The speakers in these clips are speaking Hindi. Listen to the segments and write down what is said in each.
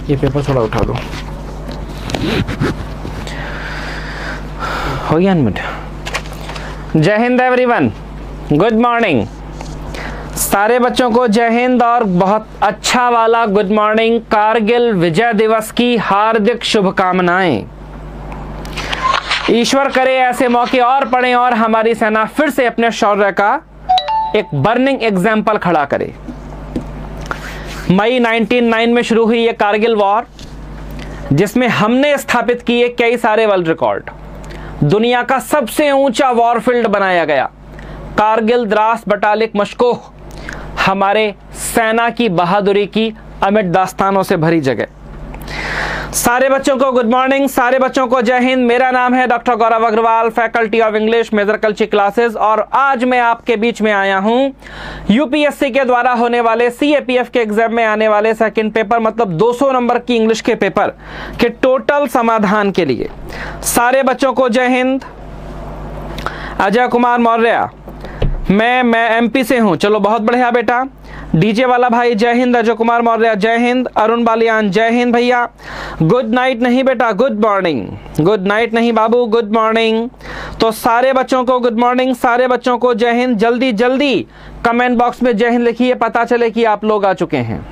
ये पेपर थोड़ा उठा दो, हो गया अनम्यूट। जय हिंद एवरीवन, गुड मॉर्निंग। सारे बच्चों को जय हिंद और बहुत अच्छा वाला गुड मॉर्निंग। कारगिल विजय दिवस की हार्दिक शुभकामनाएं। ईश्वर करे ऐसे मौके और पड़े और हमारी सेना फिर से अपने शौर्य का एक बर्निंग एग्जाम्पल खड़ा करे। मई 1909 में शुरू हुई ये कारगिल वॉर, जिसमें हमने स्थापित किए कई सारे वर्ल्ड रिकॉर्ड। दुनिया का सबसे ऊंचा वॉरफील्ड बनाया गया। कारगिल द्रास बटालिक मशकोह हमारे सेना की बहादुरी की अमिट दास्तानों से भरी जगह। सारे बच्चों को गुड मॉर्निंग, सारे बच्चों को जय हिंद। मेरा नाम है doctor Gaurav Agarwal, faculty of English, major culture classes. और आज मैं आपके बीच में आया हूं यूपीएससी के द्वारा होने वाले सीएपीएफ के एग्जाम में आने वाले सेकंड पेपर, मतलब 200 नंबर की इंग्लिश के पेपर के टोटल समाधान के लिए। सारे बच्चों को जय हिंद। अजय कुमार मौर्य, मैं एमपी से हूं। चलो बहुत बढ़िया बेटा। डीजे वाला भाई जय हिंद। अजय कुमार मौर्य जय हिंद। अरुण बालियान जय हिंद भैया। गुड नाइट नहीं बेटा, गुड मॉर्निंग। गुड नाइट नहीं बाबू, गुड मॉर्निंग। तो सारे बच्चों को गुड मॉर्निंग, सारे बच्चों को जय हिंद। जल्दी जल्दी कमेंट बॉक्स में जय हिंद लिखिए, पता चले कि आप लोग आ चुके हैं।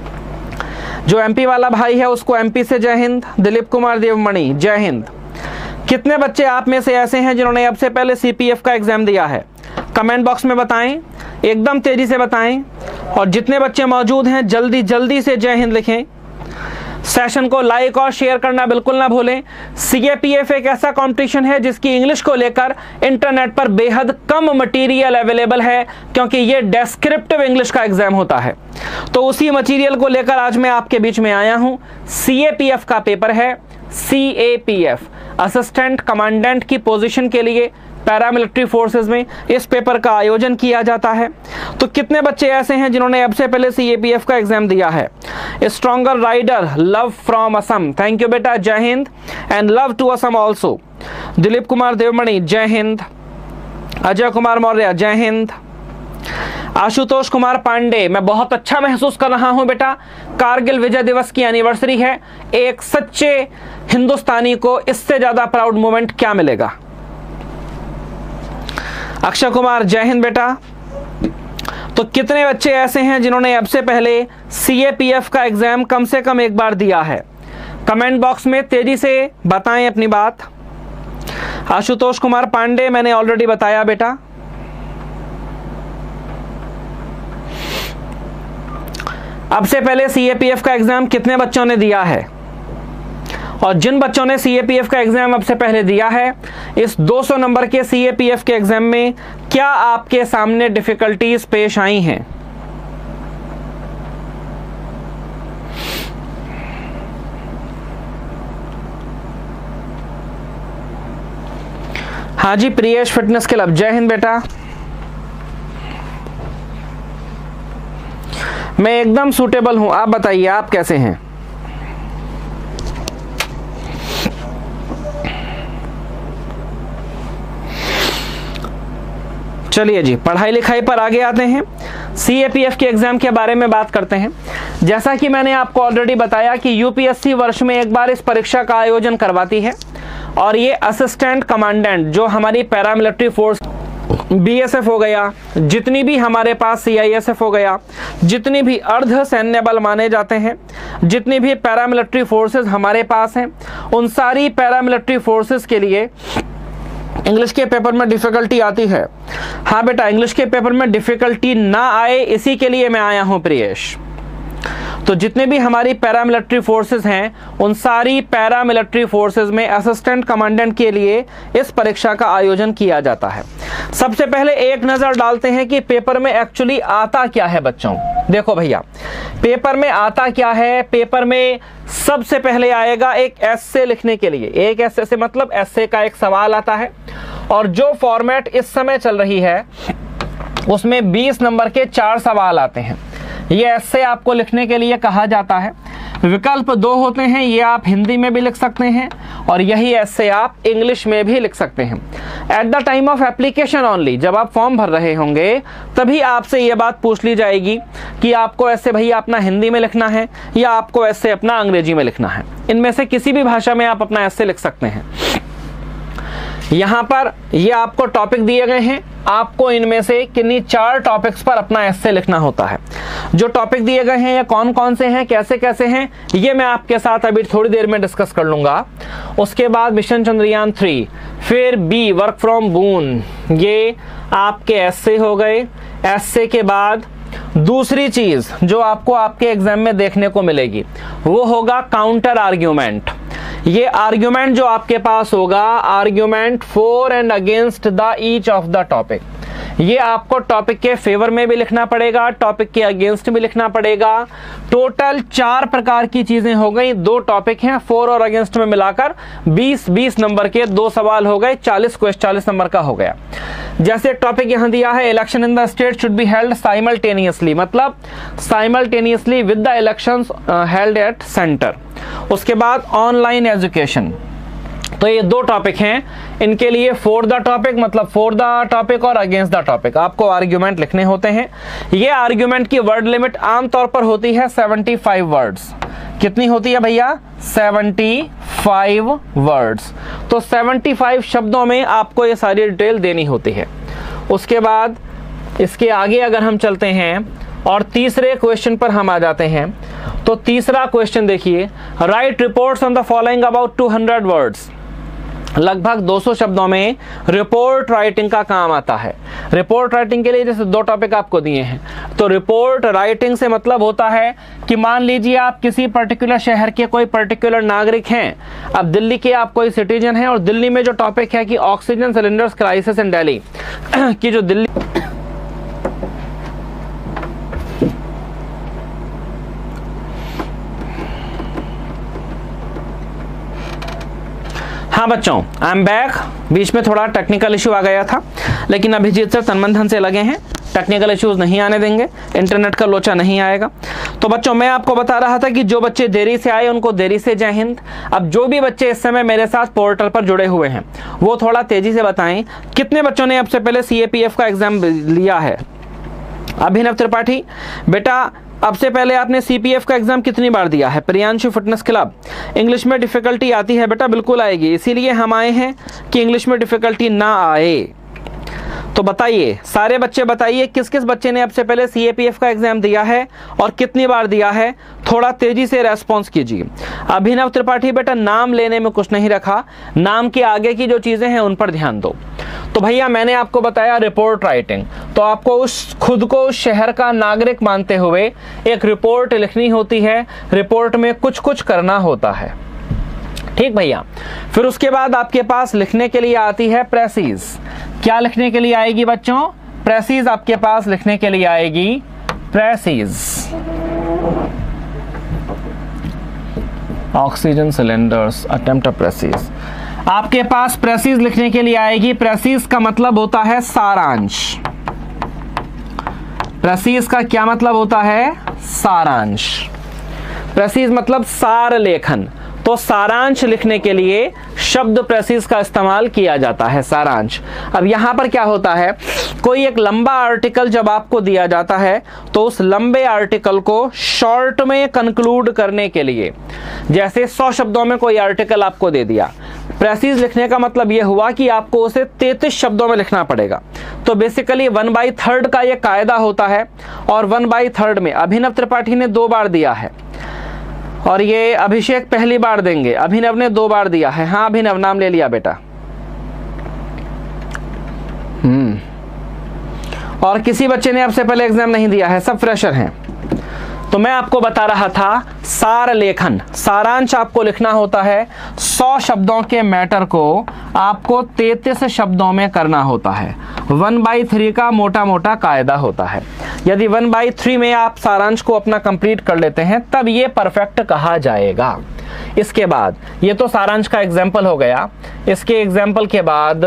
जो एमपी वाला भाई है उसको एमपी से जय हिंद। दिलीप कुमार देवमणि जय हिंद। कितने बच्चे आप में से ऐसे हैं जिन्होंने अब से पहले सीपीएफ का एग्जाम दिया है? कमेंट बॉक्स में बताएं, एकदम तेजी से बताएं। और जितने बच्चे मौजूद हैं जल्दी जल्दी से जय हिंद लिखें। सेशन को लाइक और शेयर करना बिल्कुल ना भूलें। सीएपीएफ एक ऐसा कंपटीशन है जिसकी इंग्लिश को लेकर इंटरनेट पर बेहद कम मटेरियल अवेलेबल है, क्योंकि ये डेस्क्रिप्टिव इंग्लिश का एग्जाम होता है। तो उसी मटेरियल को लेकर आज मैं आपके बीच में आया हूं। सीएपीएफ का पेपर है, सीएपीएफ असिस्टेंट कमांडेंट की पोजीशन के लिए पैरामिलिट्री फोर्सेस में इस पेपर का आयोजन किया जाता है। तो कितने बच्चे ऐसे हैं जिन्होंने अब से पहले सीएपीएफ का एग्जाम दिया है? Stronger rider, love from Assam, thank you बेटा, जय Hind. And love to Assam also. Dilip Kumar Devmani जय हिंद। अजय कुमार मौर्य जय हिंद। आशुतोष कुमार पांडे, मैं बहुत अच्छा महसूस कर रहा हूं बेटा। कारगिल विजय दिवस की एनिवर्सरी है। एक सच्चे हिंदुस्तानी को इससे ज्यादा प्राउड मोमेंट क्या मिलेगा? अक्षय कुमार जय हिंद बेटा। तो कितने बच्चे ऐसे हैं जिन्होंने अब से पहले सीएपीएफ का एग्जाम कम से कम एक बार दिया है? कमेंट बॉक्स में तेजी से बताएं अपनी बात। आशुतोष कुमार पांडे मैंने ऑलरेडी बताया बेटा। अब से पहले सीएपीएफ का एग्जाम कितने बच्चों ने दिया है? और जिन बच्चों ने सीएपीएफ का एग्जाम अब से पहले दिया है, इस 200 नंबर के सीएपीएफ के एग्जाम में क्या आपके सामने डिफिकल्टीज पेश आई हैं? हाँ जी, प्रियेश फिटनेस क्लब जय हिंद बेटा। मैं एकदम सूटेबल हूं, आप बताइए आप कैसे हैं? चलिए जी, पढ़ाई लिखाई पर आगे आते हैं। सीएपीएफ के एग्जाम के बारे में बात करते हैं। जैसा कि मैंने आपको ऑलरेडी बताया कि यूपीएससी वर्ष में एक बार इस परीक्षा का आयोजन करवाती है, और ये असिस्टेंट कमांडेंट जो हमारी पैरामिलिट्री फोर्स बीएसएफ हो गया, जितनी भी हमारे पास सीआईएसएफ हो गया, जितनी भी अर्ध सैन्य बल माने जाते हैं, जितनी भी पैरामिलिट्री फोर्सेस हमारे पास हैं, उन सारी पैरामिलिट्री फोर्सेस के लिए इंग्लिश के पेपर में डिफिकल्टी आती है। हाँ बेटा, इंग्लिश के पेपर में डिफिकल्टी ना आए इसी के लिए मैं आया हूं प्रियेश। तो जितने भी हमारी पैरामिलिट्री फोर्सेस हैं, उन सारी पैरामिलिट्री फोर्सेस में असिस्टेंट कमांडेंट के लिए इस परीक्षा का आयोजन किया जाता है। सबसे पहले एक नजर डालते हैं कि पेपर में एक्चुअली आता क्या है बच्चों। देखो भैया, पेपर में आता क्या है। पेपर में सबसे पहले आएगा एक एस्से लिखने के लिए। एक एस्से से मतलब एस्से का एक सवाल आता है, और जो फॉर्मेट इस समय चल रही है उसमें 20 नंबर के 4 सवाल आते हैं। ये एस्से आपको लिखने के लिए कहा जाता है। विकल्प 2 होते हैं, ये आप हिंदी में भी लिख सकते हैं और यही ऐसे आप इंग्लिश में भी लिख सकते हैं। At the time of application only, जब आप फॉर्म भर रहे होंगे तभी आपसे ये बात पूछ ली जाएगी कि आपको ऐसे भैया अपना हिंदी में लिखना है या आपको ऐसे अपना अंग्रेजी में लिखना है। इनमें से किसी भी भाषा में आप अपना ऐसे लिख सकते हैं। यहाँ पर ये आपको टॉपिक दिए गए हैं, आपको इनमें से किन्हीं 4 टॉपिक्स पर अपना एस्से लिखना होता है। जो टॉपिक दिए गए हैं ये कौन कौन से हैं, कैसे कैसे हैं, ये मैं आपके साथ अभी थोड़ी देर में डिस्कस कर लूँगा। उसके बाद मिशन चंद्रयान 3, फिर बी वर्क फ्रॉम बून, ये आपके एस्से हो गए। एस्से के बाद दूसरी चीज़ जो आपको आपके एग्जाम में देखने को मिलेगी वो होगा काउंटर आर्ग्यूमेंट। ये आर्ग्यूमेंट जो आपके पास होगा, argument for and against the each of the topic, ये आपको टॉपिक के फेवर में भी लिखना पड़ेगा, टॉपिक के अगेंस्ट भी लिखना पड़ेगा। टोटल 4 प्रकार की चीजें हो गई। 2 टॉपिक हैं, फॉर और अगेंस्ट में मिलाकर 20-20 नंबर के 2 सवाल हो गए, 40 नंबर का हो गया। जैसे टॉपिक यहां दिया है, election in the state should be held simultaneously, मतलब simultaneously with the elections held at centre. उसके बाद ऑनलाइन एजुकेशन, तो ये 2 टॉपिक हैं, इनके लिए फॉर द टॉपिक मतलब फॉर द टॉपिक और अगेंस्ट द टॉपिक आपको आर्ग्यूमेंट लिखने होते हैं। ये आर्ग्यूमेंट की वर्ड लिमिट आमतौर पर होती है 75 वर्ड्स। कितनी होती है भैया? 75 वर्ड्स। तो 75 शब्दों में आपको ये सारी डिटेल देनी होती है। उसके बाद इसके आगे अगर हम चलते हैं और तीसरे क्वेश्चन पर हम आ जाते हैं, तो तीसरा क्वेश्चन देखिए, write reports on the following about 200 words. लगभग 200 शब्दों में रिपोर्ट राइटिंग का काम आता है। रिपोर्ट राइटिंग के लिए जैसे 2 टॉपिक आपको दिए हैं, तो रिपोर्ट राइटिंग से मतलब होता है कि मान लीजिए आप किसी पर्टिकुलर शहर के कोई पर्टिकुलर नागरिक हैं, अब दिल्ली के आप कोई सिटीजन हैं और दिल्ली में जो टॉपिक है कि oxygen cylinders crisis in Delhi की जो दिल्ली हाँ बच्चों, आई एम बैक। बीच में थोड़ा टेक्निकल इशू आ गया था, लेकिन अभिजीत सर तन मन धन से लगे हैं, टेक्निकल इश्यूज नहीं आने देंगे, इंटरनेट का लोचा नहीं आएगा। तो बच्चों मैं आपको बता रहा था कि जो बच्चे देरी से आए उनको देरी से जय हिंद। अब जो भी बच्चे इस समय मेरे साथ पोर्टल पर जुड़े हुए हैं वो थोड़ा तेजी से बताएं, कितने बच्चों ने अब से पहले CAPF का एग्जाम लिया है? अभिनव त्रिपाठी, बेटा अब से पहले आपने CPF का एग्जाम कितनी बार दिया है? प्रियांशु फिटनेस क्लब, इंग्लिश में डिफिकल्टी आती है बेटा? बिल्कुल आएगी, इसीलिए हम आए हैं कि इंग्लिश में डिफिकल्टी ना आए। तो बताइए सारे बच्चे, बताइए किस किस बच्चे ने अब से पहले CAPF का एग्जाम दिया है और कितनी बार दिया है? थोड़ा तेजी से रेस्पॉन्स कीजिए। अभिनव त्रिपाठी, बेटा नाम लेने में कुछ नहीं रखा, नाम के आगे की जो चीजें हैं उन पर ध्यान दो। तो भैया मैंने आपको बताया रिपोर्ट राइटिंग, तो आपको उस खुद को उस शहर का नागरिक मानते हुए एक रिपोर्ट लिखनी होती है। रिपोर्ट में कुछ कुछ करना होता है, ठीक भैया। फिर उसके बाद आपके पास लिखने के लिए आती है प्रेसीज। क्या लिखने के लिए आएगी बच्चों? प्रेसीज आपके पास लिखने के लिए आएगी, precis. Oxygen cylinders attempt precis आपके पास प्रेसीज लिखने के लिए आएगी। प्रेसीज का मतलब होता है सारांश। प्रेसीज का क्या मतलब होता है? सारांश। प्रेसीज मतलब सार लेखन, तो सारांश लिखने के लिए शब्द प्रेसीज का इस्तेमाल किया जाता है, सारांश। अब यहां पर क्या होता है, कोई एक लंबा आर्टिकल जब आपको दिया जाता है तो उस लंबे आर्टिकल को शॉर्ट में कंक्लूड करने के लिए, जैसे 100 शब्दों में कोई आर्टिकल आपको दे दिया, प्रेसीज लिखने का मतलब यह हुआ कि आपको उसे 33 शब्दों में लिखना पड़ेगा। तो बेसिकली 1/3 का यह कायदा होता है, और 1/3 में अभिनव त्रिपाठी ने 2 बार दिया है और ये अभिषेक पहली बार देंगे। अभिनव ने 2 बार दिया है। हाँ अभिनव, नाम ले लिया बेटा। और किसी बच्चे ने अब से पहले एग्जाम नहीं दिया है, सब फ्रेशर हैं। तो मैं आपको बता रहा था सार लेखन, सारांश आपको लिखना होता है। 100 शब्दों के मैटर को आपको 33 शब्दों में करना होता है। 1/3 का मोटा मोटा कायदा होता है। यदि 1/3 में आप सारांश को अपना कंप्लीट कर लेते हैं तब ये परफेक्ट कहा जाएगा। इसके बाद ये तो सारांश का एग्जाम्पल हो गया। इसके एग्जाम्पल के बाद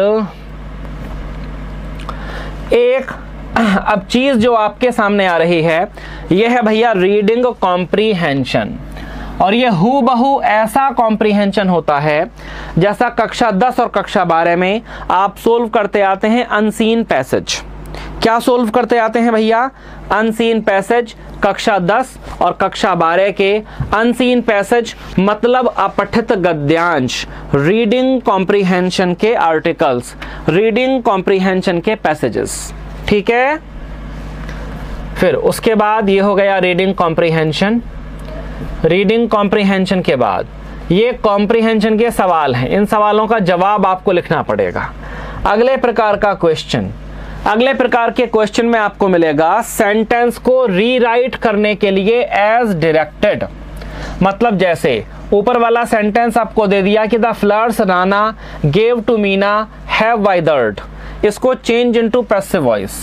एक अब चीज जो आपके सामने आ रही है यह है भैया रीडिंग कॉम्प्रीहेंशन। और ये हूबहू ऐसा कॉम्प्रिहेंशन होता है जैसा कक्षा 10 और कक्षा 12 में आप सोल्व करते आते हैं अनसीन पैसेज। क्या सोल्व करते आते हैं भैया? Unseen passage. कक्षा 10 और कक्षा 12 के अनसीन पैसेज मतलब अपठित गद्यांश, रीडिंग कॉम्प्रिहेंशन के आर्टिकल्स, रीडिंग कॉम्प्रिहेंशन के पैसेजेस। ठीक है, फिर उसके बाद ये हो गया रीडिंग कॉम्प्रिहेंशन। रीडिंग कॉम्प्रिहेंशन के बाद ये कॉम्प्रिहेंशन के सवाल हैं, इन सवालों का जवाब आपको लिखना पड़ेगा। अगले प्रकार का क्वेश्चन, अगले प्रकार के क्वेश्चन में आपको मिलेगा सेंटेंस को रीराइट करने के लिए एज डायरेक्टेड। मतलब जैसे ऊपर वाला सेंटेंस आपको दे दिया कि the floods Rana gave to Meena have withered, इसको change into passive voice,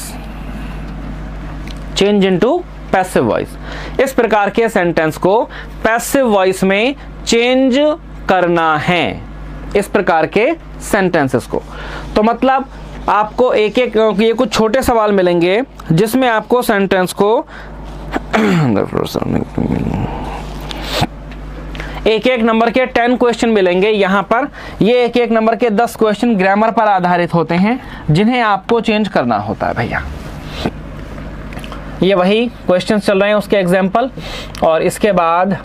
change into passive voice. इस प्रकार के सेंटेंस को पैसिव वॉइस में चेंज करना है, इस प्रकार के सेंटेंसेस को। तो मतलब आपको एक एक ये कुछ छोटे सवाल मिलेंगे जिसमें आपको सेंटेंस को एक एक नंबर के 10 क्वेश्चन मिलेंगे। यहाँ पर ये एक एक नंबर के 10 क्वेश्चन ग्रामर पर आधारित होते हैं जिन्हें आपको चेंज करना होता है भैया। ये वही क्वेश्चन चल रहे हैं उसके एग्जाम्पल। और इसके बाद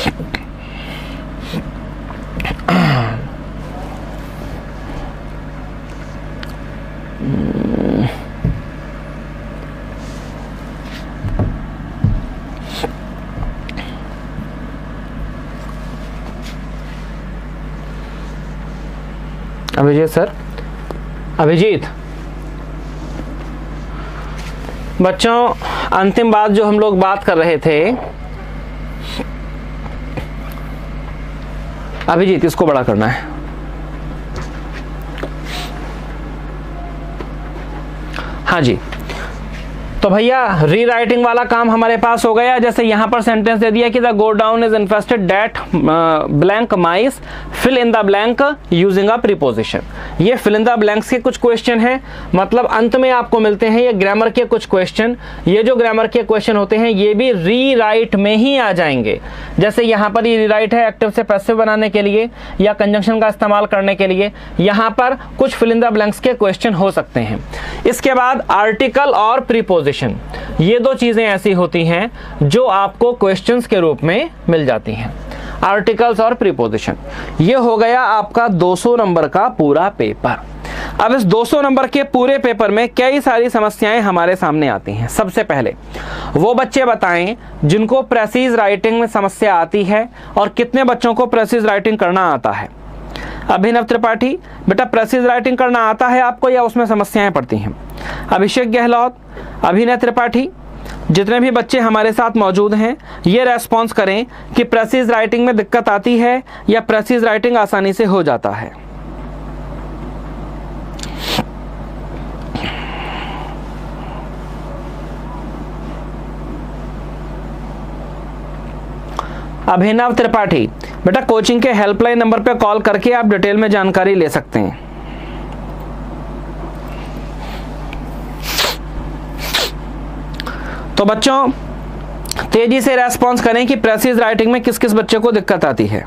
अभिजीत सर, अभिजीत बच्चों, अंतिम बात जो हम लोग बात कर रहे थे, अभिजीत इसको बड़ा करना है। हाँ जी, तो भैया रीराइटिंग वाला काम हमारे पास हो गया। जैसे यहां पर सेंटेंस दे दिया कि the godown is infested that blank mice, fill in the blank using a preposition. ये फिल इन द ब्लैंक्स के कुछ क्वेश्चन हैं, मतलब अंत में आपको मिलते हैं ये ग्रामर के कुछ क्वेश्चन। ये जो ग्रामर के क्वेश्चन होते हैं ये भी रीराइट में ही आ जाएंगे। जैसे यहाँ पर ये रीराइट है एक्टिव से पैसिव बनाने के लिए या कंजंक्शन का इस्तेमाल करने के लिए, यहाँ पर कुछ फिल इन द ब्लैंक्स के क्वेश्चन हो सकते हैं। इसके बाद आर्टिकल और प्रीपोजिशन, ये दो चीजें ऐसी होती हैं जो आपको क्वेश्चंस के रूप में मिल जाती हैं, आर्टिकल्स और प्रीपोजिशन। ये हो गया आपका 200 नंबर का पूरा पेपर। अब इस 200 नंबर के पूरे पेपर में कई सारी समस्याएं हमारे सामने आती हैं। सबसे पहले वो बच्चे बताएं जिनको प्रेसीज राइटिंग में समस्या आती है और कितने बच्चों को प्रेसीज राइटिंग करना आता है। अभिनव त्रिपाठी, बेटा प्रेसीज राइटिंग करना आता है आपको या उसमें समस्याएं पड़ती हैं? अभिषेक गहलोत, अभिनव त्रिपाठी, जितने भी बच्चे हमारे साथ मौजूद हैं ये रेस्पॉन्स करें कि प्रेसीज राइटिंग में दिक्कत आती है या प्रेसीज राइटिंग आसानी से हो जाता है। अभिनव त्रिपाठी, बेटा कोचिंग के हेल्पलाइन नंबर पर कॉल करके आप डिटेल में जानकारी ले सकते हैं। तो बच्चों तेजी से रेस्पॉन्स करें कि प्रेसीज राइटिंग में किस किस बच्चे को दिक्कत आती है।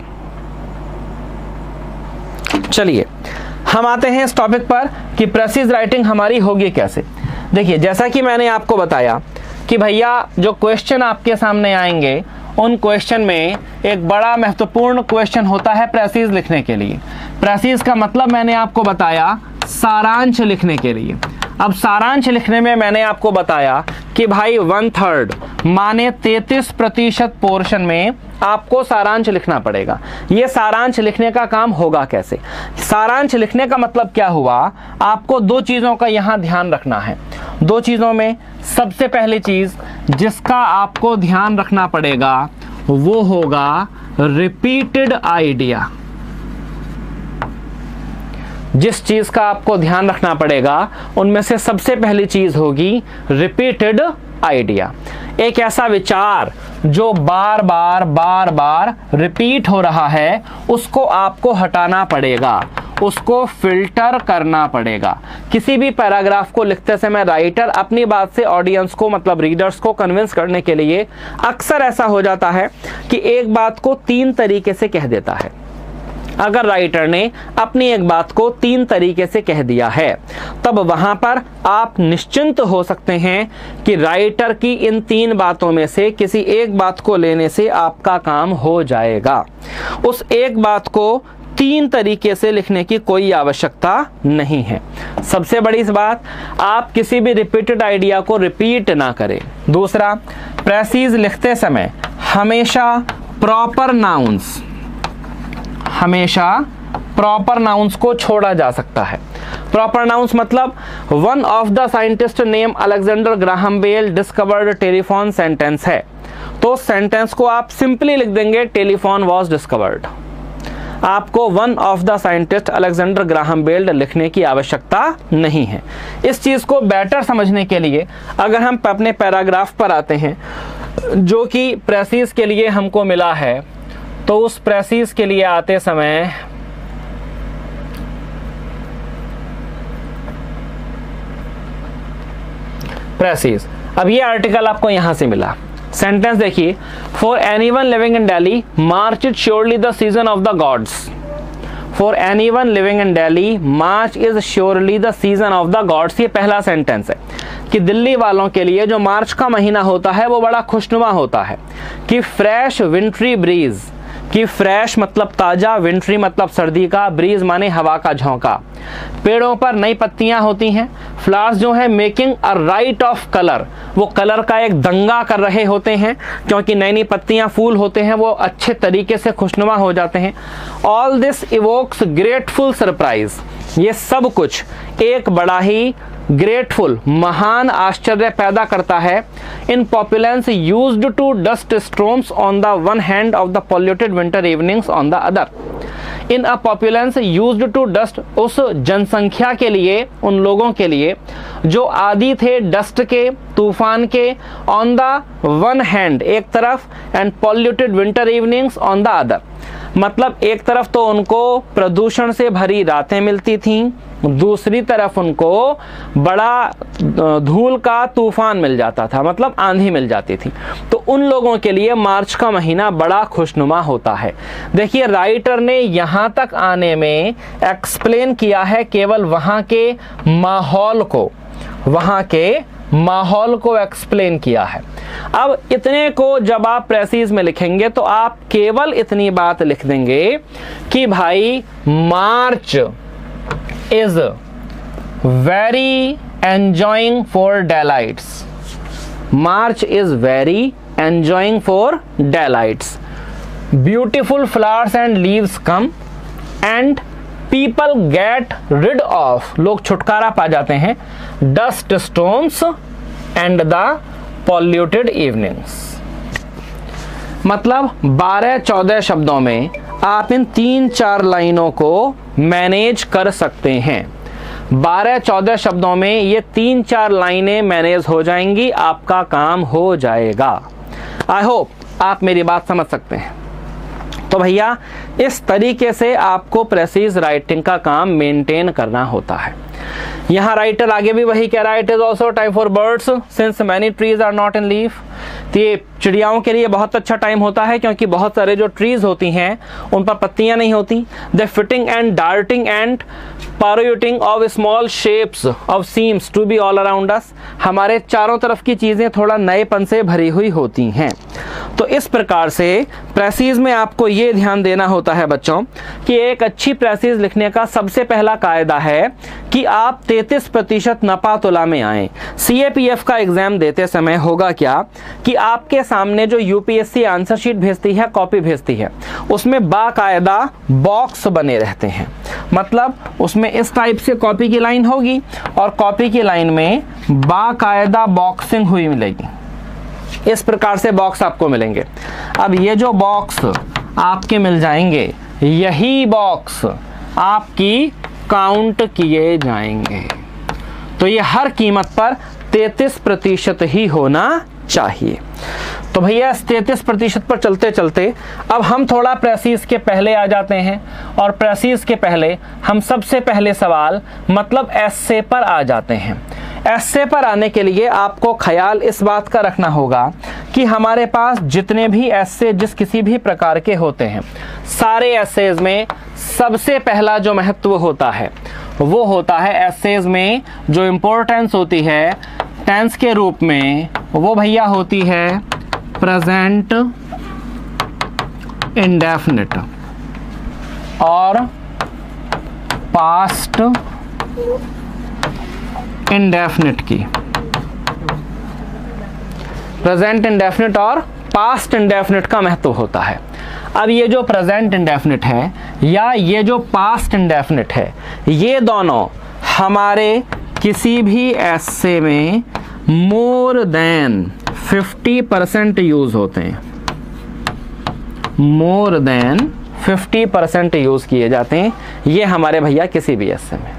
चलिए हम आते हैं इस टॉपिक पर कि प्रेसीज राइटिंग हमारी होगी कैसे। देखिए जैसा कि मैंने आपको बताया कि भैया जो क्वेश्चन आपके सामने आएंगे उन क्वेश्चन में एक बड़ा महत्वपूर्ण क्वेश्चन होता है प्रेसीज लिखने के लिए। प्रेसीज का मतलब मैंने आपको बताया सारांश लिखने के लिए। अब सारांश लिखने में मैंने आपको बताया कि भाई 1/3 माने 33% पोर्शन में आपको सारांश लिखना पड़ेगा। ये सारांश लिखने का काम होगा कैसे? सारांश लिखने का मतलब क्या हुआ, आपको दो चीज़ों का यहाँ ध्यान रखना है। दो चीज़ों में सबसे पहली चीज़ जिसका आपको ध्यान रखना पड़ेगा वो होगा रिपीटेड आइडिया। जिस चीज का आपको ध्यान रखना पड़ेगा उनमें से सबसे पहली चीज होगी रिपीटेड आइडिया। एक ऐसा विचार जो बार बार रिपीट हो रहा है उसको आपको हटाना पड़ेगा, उसको फिल्टर करना पड़ेगा। किसी भी पैराग्राफ को लिखते समय राइटर अपनी बात से ऑडियंस को, मतलब रीडर्स को कन्विंस करने के लिए अक्सर ऐसा हो जाता है कि एक बात को 3 तरीके से कह देता है। अगर राइटर ने अपनी एक बात को 3 तरीके से कह दिया है, तब वहां पर आप निश्चिंत हो सकते हैं कि राइटर की इन 3 बातों में से किसी एक बात को लेने से आपका काम हो जाएगा। उस एक बात को 3 तरीके से लिखने की कोई आवश्यकता नहीं है। सबसे बड़ी इस बात, आप किसी भी रिपीटेड आइडिया को रिपीट ना करें। दूसरा, प्रेसीज लिखते समय हमेशा प्रॉपर नाउन्स को छोड़ा जा सकता है। प्रॉपर नाउन्स मतलब one of the scientist name Alexander Graham Bell discovered telephone sentence है, तो सेंटेंस को आप सिंपली लिख देंगे टेलीफोन वॉज डिस्कवर्ड। आपको one of the scientist Alexander Graham Bell लिखने की आवश्यकता नहीं है। इस चीज को बेटर समझने के लिए अगर हम अपने पैराग्राफ पर आते हैं जो कि प्रेसीज के लिए हमको मिला है, तो उस प्रेसीज के लिए आते समय प्रेसीज, अब ये आर्टिकल आपको यहां से मिला। सेंटेंस देखिए, for anyone living in Delhi March is surely the season of the gods. For anyone living in Delhi March is surely the season of the gods. ये पहला सेंटेंस है कि दिल्ली वालों के लिए जो मार्च का महीना होता है वो बड़ा खुशनुमा होता है। कि फ्रेश विंट्री ब्रीज, कि फ्रेश मतलब ताजा, विंट्री मतलब सर्दी का, ब्रीज माने हवा का झोंका। पेड़ों पर नई पत्तियां होती हैं। फ्लावर्स जो है making a riot of colour, वो कलर का एक दंगा कर रहे होते हैं क्योंकि नई नई पत्तियां, फूल होते हैं वो अच्छे तरीके से खुशनुमा हो जाते हैं। All this evokes grateful surprise, ये सब कुछ एक बड़ा ही ग्रेटफुल, महान आश्चर्य पैदा करता है। In populace used to dust storms on the one hand of the polluted winter evenings on the other. In a populace used to dust, उस जनसंख्या के लिए, उन लोगों के लिए जो आदी थे डस्ट के, तूफान के, ऑन द वन हैंड एक तरफ, and polluted winter evenings on the other. मतलब एक तरफ तो उनको प्रदूषण से भरी रातें मिलती थीं, दूसरी तरफ उनको बड़ा धूल का तूफान मिल जाता था, मतलब आंधी मिल जाती थी। तो उन लोगों के लिए मार्च का महीना बड़ा खुशनुमा होता है। देखिए राइटर ने यहां तक आने में एक्सप्लेन किया है केवल वहां के माहौल को, वहां के माहौल को एक्सप्लेन किया है। अब इतने को जब आप प्रेसीज में लिखेंगे तो आप केवल इतनी बात लिख देंगे कि भाई मार्च is very enjoying for daylights. March is very enjoying for daylights. Beautiful flowers and leaves come and people get rid of, लोग छुटकारा पा जाते हैं, dust storms and the polluted evenings. मतलब 12-14 शब्दों में आप इन 3-4 लाइनों को मैनेज कर सकते हैं। 12-14 शब्दों में ये 3-4 लाइनें मैनेज हो जाएंगी, आपका काम हो जाएगा। आई होप आप मेरी बात समझ सकते हैं। तो भैया इस तरीके से आपको प्रेसीज राइटिंग का काम मेंटेन करना होता है। यहाँ राइटर आगे भी वही कह रहा है, it is also time for birds since many trees are not in leaf. तो ये चिड़ियाओं के लिए बहुत अच्छा टाइम होता है क्योंकि बहुत सारे जो ट्रीज होती हैं उन पर पत्तियां नहीं होती। The fitting and darting and pirouetting of small shapes of seems to be all around us. हमारे चारों तरफ की चीजें थोड़ा नएपन से भरी हुई होती हैं। तो इस प्रकार से प्रेसीज में आपको ये ध्यान देना होता है बच्चों कि एक अच्छी प्रेसीज लिखने का सबसे पहला कायदा है कि आप 33% नपा तुला में आए। CAPF का एग्जाम देते समय होगा क्या कि आपके सामने जो यूपीएससी आंसर शीट भेजती है, कॉपी भेजती है, उसमें बाकायदा बॉक्स बने रहते हैं। मतलब उसमें इस टाइप से कॉपी की लाइन होगी और कॉपी की लाइन में बाकायदा बॉक्सिंग हुई मिलेगी। इस प्रकार से बॉक्स आपको मिलेंगे। अब ये जो बॉक्स आपके मिल जाएंगे, यही बॉक्स आपकी काउंट किए जाएंगे। तो ये हर कीमत पर 33% ही होना चाहिए। तो भैया 33% पर चलते चलते अब हम थोड़ा प्रेसीज के पहले आ जाते हैं और प्रेसीज के पहले हम सबसे पहले सवाल मतलब एस्से पर आ जाते हैं। एस्से पर आने के लिए आपको ख्याल इस बात का रखना होगा कि हमारे पास जितने भी एस्से जिस किसी भी प्रकार के होते हैं, सारे एस्सेज में सबसे पहला जो महत्व होता है वो होता है एस्सेज में जो इम्पोर्टेंस होती है टेंस के रूप में, वो भैया होती है प्रेजेंट इंडेफिनिट और पास्ट इंडेफिनिट की। प्रेजेंट इंडेफिनिट और पास्ट इंडेफिनिट का महत्व होता है। अब ये जो प्रेजेंट इंडेफिनिट है या ये जो पास्ट इंडेफिनिट है, ये दोनों हमारे किसी भी एस्से में मोर देन 50% यूज होते हैं। मोर देन 50% यूज किए जाते हैं ये हमारे भैया किसी भी एस्से में।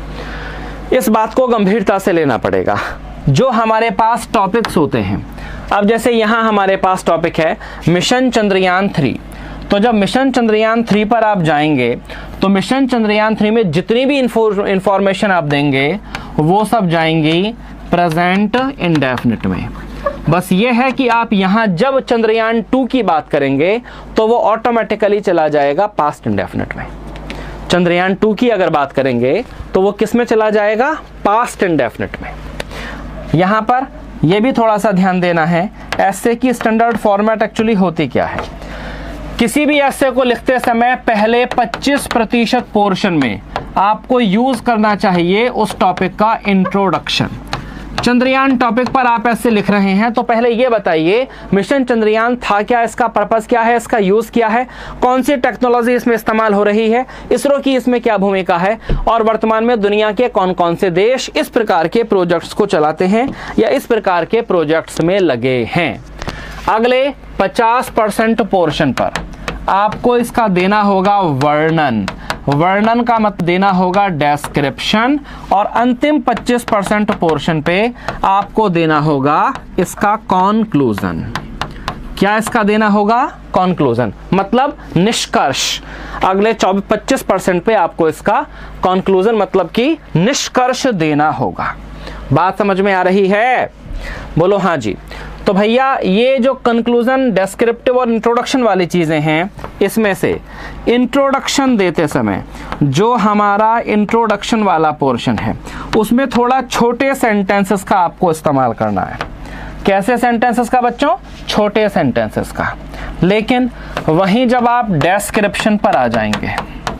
इस बात को गंभीरता से लेना पड़ेगा। जो हमारे पास टॉपिक्स होते हैं, अब जैसे यहाँ हमारे पास टॉपिक है मिशन चंद्रयान 3, तो जब मिशन चंद्रयान 3 पर आप जाएंगे तो मिशन चंद्रयान 3 में जितनी भी इंफॉर्मेशन आप देंगे वो सब जाएंगी प्रेजेंट इंडेफिनिट में। बस ये है कि आप यहाँ जब चंद्रयान 2 की बात करेंगे तो वो ऑटोमेटिकली चला जाएगा पास्ट इंडेफिनिट में। चंद्रयान 2 की अगर बात करेंगे तो वो किस में चला जाएगा? पास्ट इंडेफिनिट में। यहाँ पर ये भी थोड़ा सा ध्यान देना है, एस्से की स्टैंडर्ड फॉर्मेट एक्चुअली होती क्या है। किसी भी एस्से को लिखते समय पहले 25% पोर्शन में आपको यूज करना चाहिए उस टॉपिक का इंट्रोडक्शन। चंद्रयान टॉपिक पर आप ऐसे लिख रहे हैं तो पहले ये बताइए मिशन चंद्रयान था क्या, इसका पर्पस क्या है, इसका यूज क्या है, कौन सी टेक्नोलॉजी इसमें इस्तेमाल हो रही है, इसरो की इसमें क्या भूमिका है और वर्तमान में दुनिया के कौन कौन से देश इस प्रकार के प्रोजेक्ट्स को चलाते हैं या इस प्रकार के प्रोजेक्ट्स में लगे हैं। अगले 50% पोर्शन पर आपको इसका देना होगा वर्णन। वर्णन का मत देना होगा डिस्क्रिप्शन और अंतिम 25% पोर्शन पे आपको देना होगा इसका कॉन्क्लूजन। क्या इसका देना होगा? कॉन्क्लूजन मतलब निष्कर्ष। अगले 25% पे आपको इसका कॉन्क्लूजन मतलब कि निष्कर्ष देना होगा। बात समझ में आ रही है? बोलो हाँ जी। तो भैया ये जो कंक्लूजन, डिस्क्रिप्टिव और इंट्रोडक्शन वाली चीज़ें हैं, इसमें से इंट्रोडक्शन देते समय जो हमारा इंट्रोडक्शन वाला पोर्शन है उसमें थोड़ा छोटे सेंटेंसेस का आपको इस्तेमाल करना है। कैसे सेंटेंसेस का बच्चों? छोटे सेंटेंसेस का। लेकिन वहीं जब आप डिस्क्रिप्शन पर आ जाएंगे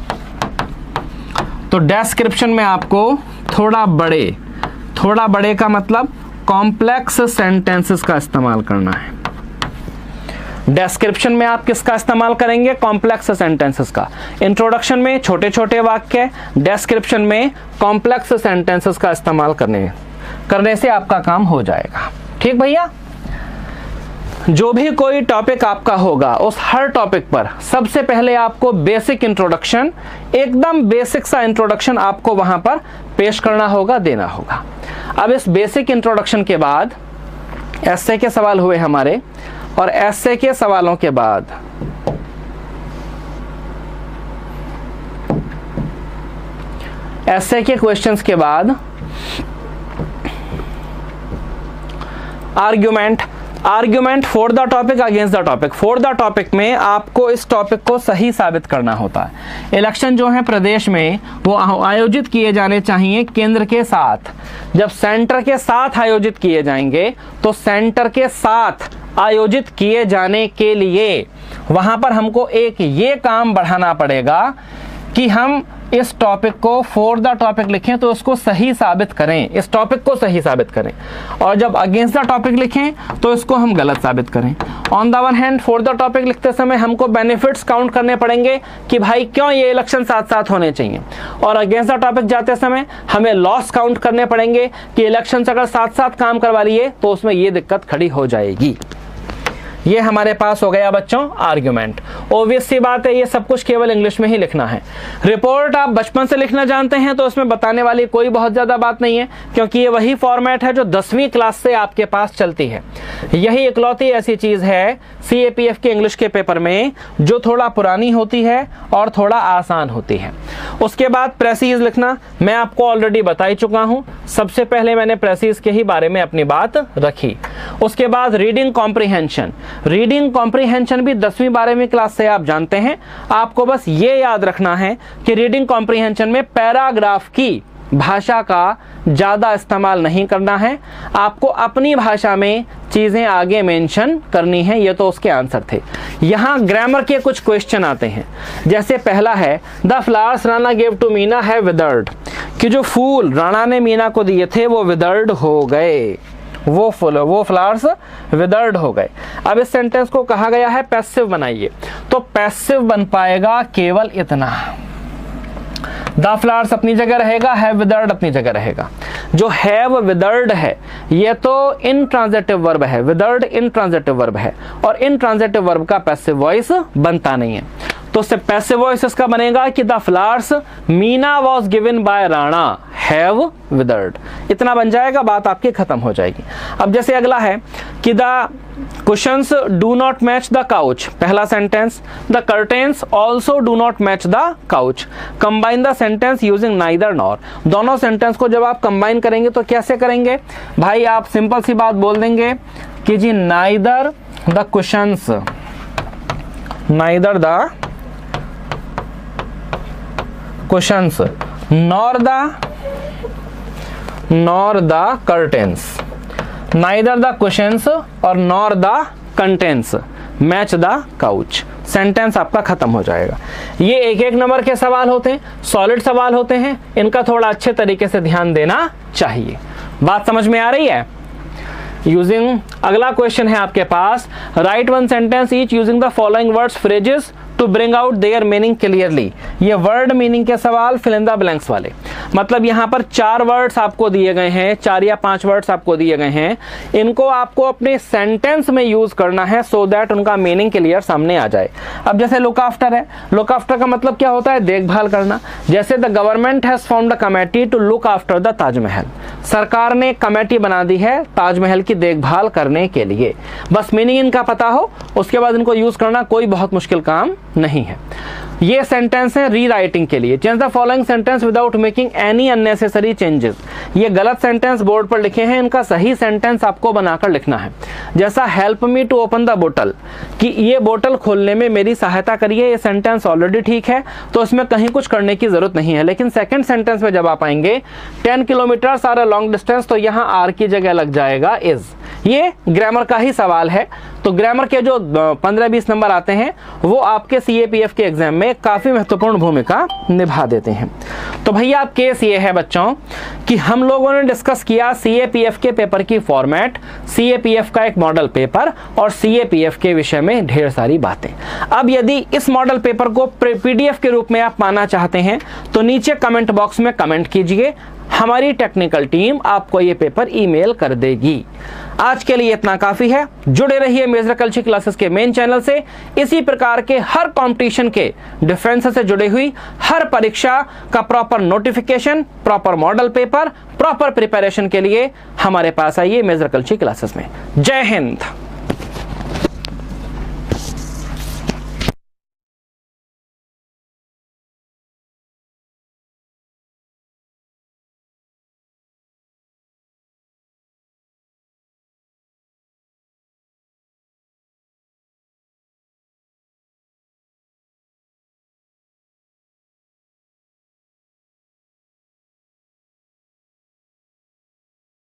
तो डिस्क्रिप्शन में आपको थोड़ा बड़े का मतलब कॉम्प्लेक्स सेंटेंसेस का इस्तेमाल करना है। डिस्क्रिप्शन में आप किसका इस्तेमाल करेंगे? कॉम्प्लेक्स सेंटेंसेस का। इंट्रोडक्शन में छोटे छोटे वाक्य, डिस्क्रिप्शन में कॉम्प्लेक्स सेंटेंसेस का इस्तेमाल करने से आपका काम हो जाएगा। ठीक भैया? जो भी कोई टॉपिक आपका होगा उस हर टॉपिक पर सबसे पहले आपको बेसिक इंट्रोडक्शन, एकदम बेसिक सा इंट्रोडक्शन आपको वहां पर पेश करना होगा, देना होगा। अब इस बेसिक इंट्रोडक्शन के बाद एस्से के सवाल हुए हमारे, और एस्से के सवालों के बाद एस्से के क्वेश्चंस के बाद argument for the topic against the topic. For the topic में आपको इस टॉपिक को सही साबित करना होता है। इलेक्शन जो है प्रदेश में वो आयोजित किए जाने चाहिए केंद्र के साथ। जब सेंटर के साथ आयोजित किए जाएंगे तो सेंटर के साथ आयोजित किए जाने के लिए वहां पर हमको एक ये काम बढ़ाना पड़ेगा कि हम इस टॉपिक को फॉर द टॉपिक लिखें तो उसको सही साबित करें, इस टॉपिक को सही साबित करें, और जब अगेंस्ट द टॉपिक लिखें तो इसको हम गलत साबित करें। On the one hand for the topic लिखते समय हमको बेनिफिट्स काउंट करने पड़ेंगे कि भाई क्यों ये इलेक्शन साथ साथ होने चाहिए, और अगेंस्ट द टॉपिक जाते समय हमें लॉस काउंट करने पड़ेंगे कि इलेक्शन अगर साथ साथ काम करवा लिए तो उसमें ये दिक्कत खड़ी हो जाएगी। ये हमारे पास हो गया बच्चों आर्ग्यूमेंट। ऑब्वियस सी बात है, ये सब कुछ केवल इंग्लिश में ही लिखना है। रिपोर्ट आप बचपन से लिखना जानते हैं तो उसमें बताने वाली कोई बहुत ज़्यादा बात नहीं है, क्योंकि ये वही फॉर्मेट है जो 10वीं क्लास से आपके पास चलती है। यही इकलौती ऐसी चीज़ है CAPF के इंग्लिश के पेपर में जो थोड़ा पुरानी होती है और थोड़ा आसान होती है। उसके बाद प्रेसीज लिखना मैं आपको ऑलरेडी बता ही चुका हूँ। सबसे पहले मैंने प्रेसीज के ही बारे में अपनी बात रखी। उसके बाद रीडिंग कॉम्प्रिहेंशन। रीडिंग कॉम्प्रिहेंशन भी 10वीं 12वीं क्लास से आप जानते हैं। आपको बस ये याद रखना है कि रीडिंग कॉम्प्रिहेंशन में पैराग्राफ की भाषा का ज़्यादा इस्तेमाल नहीं करना है। आपको अपनी भाषा में चीज़ें आगे मेंशन करनी है। ये तो उसके आंसर थे। यहाँ ग्रामर के कुछ क्वेश्चन आते हैं। जैसे पहला है the flowers Rana gave to Meena have withered, कि जो फूल राणा ने मीना को दिए थे वो विदर्ड हो गए, वो फ्लावर्स विदर्ड हो गए। अब इस सेंटेंस को कहा गया है पैसिव बनाइए, तो पैसिव बन पाएगा केवल इतना, द फ्लावर्स अपनी जगह रहेगा, हैव विदर्ड अपनी जगह रहेगा। जो हैव विदर्ड है ये तो इनट्रांजिटिव वर्ब है, विदर्ड इनट्रांजिटिव वर्ब है और इनट्रांजिटिव वर्ब का पैसिव वॉइस बनता नहीं है। तो उससे पैसिव वॉइस इसका बनेगा कि the flowers Meena was given by Rana have withered. इतना बन जाएगा, बात आपकी खत्म हो जाएगी। अब जैसे अगला है कि the cushions do not match the couch, पहला sentence the curtains also do not match the couch. Combine the sentence using neither nor. दोनों सेंटेंस को जब आप कंबाइन करेंगे तो कैसे करेंगे भाई? आप सिंपल सी बात बोल देंगे कि जी neither the cushions, neither the cushions nor the curtains, neither the cushions और nor the contents match the couch। Sentence आपका खत्म हो जाएगा। ये एक एक नंबर के सवाल होते हैं, सॉलिड सवाल होते हैं, इनका थोड़ा अच्छे तरीके से ध्यान देना चाहिए। बात समझ में आ रही है? यूजिंग अगला क्वेश्चन है आपके पास, write one sentence each using the following words phrases to bring out their meaning clearly. ये वर्ड मीनिंग के सवाल फिल इन द ब्लैंक्स वाले, मतलब यहाँ पर 4 वर्ड्स आपको दिए गए हैं, 4 या 5 वर्ड्स आपको दिए गए हैं। इनको आपको अपने सेंटेंस में यूज करना है सो दैट उनका मीनिंग क्लियर सामने आ जाए। अब जैसे लुक आफ्टर है, लुक आफ्टर का मतलब क्या होता है? देखभाल करना। जैसे the government has formed a committee to look after the Taj Mahal, सरकार ने कमेटी बना दी है ताजमहल की देखभाल करने के लिए। बस मीनिंग इनका पता हो, उसके बाद इनको यूज करना कोई बहुत मुश्किल काम नहीं है। ये सेंटेंस है रीराइटिंग के लिए। Change the following sentence without making any unnecessary changes. ये गलत सेंटेंस बोर्ड पर लिखे हैं, इनका सही सेंटेंस आपको बनाकर लिखना है। जैसा help me to open the bottle, कि ये बोतल खोलने में मेरी सहायता करिए, ये सेंटेंस ऑलरेडी ठीक है तो इसमें कहीं कुछ करने की जरूरत नहीं है। लेकिन सेकंड सेंटेंस में जब आप आएंगे 10 kilometre are a long distance, तो यहाँ आर की जगह लग जाएगा इज। ये ग्रामर का ही सवाल है, तो ग्रामर के जो 15-20 नंबर आते हैं वो आपके CAPF के एग्जाम में काफी महत्वपूर्ण भूमिका निभा देते हैं। तो भैया अब केस ये है बच्चों कि हम लोगों ने डिस्कस किया CAPF के पेपर की फॉर्मेट, CAPF का एक मॉडल पेपर और CAPF के विषय में ढेर सारी बातें। अब यदि इस मॉडल पेपर को PDF के रूप में आप पाना चाहते हैं तो नीचे कमेंट बॉक्स में कमेंट कीजिए, हमारी टेक्निकल टीम आपको ये पेपर ईमेल कर देगी। आज के लिए इतना काफी है। जुड़े रहिए मेजर कल्चर क्लासेस के मेन चैनल से। इसी प्रकार के हर कंपटीशन के डिफरेंस से जुड़ी हुई हर परीक्षा का proper notification, proper model paper, proper preparation के लिए हमारे पास आइए मेजर कल्चर क्लासेस में। जय हिंद।